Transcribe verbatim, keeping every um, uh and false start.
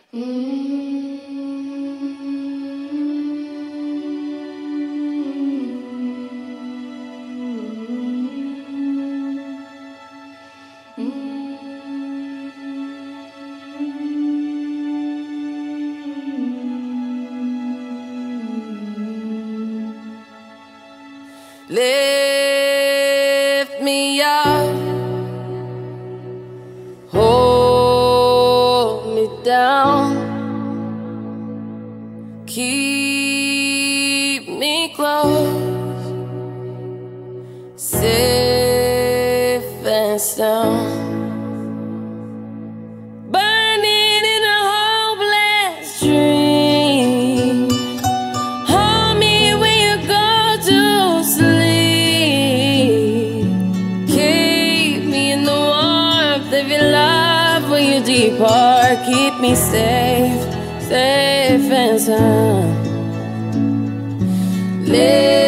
Lift me up, hold me down, keep me close, safe and sound. Burning in a hopeless dream, hold me when you go to sleep. Keep me in the warmth of your love when you depart. Keep me safe, safe and sound. Live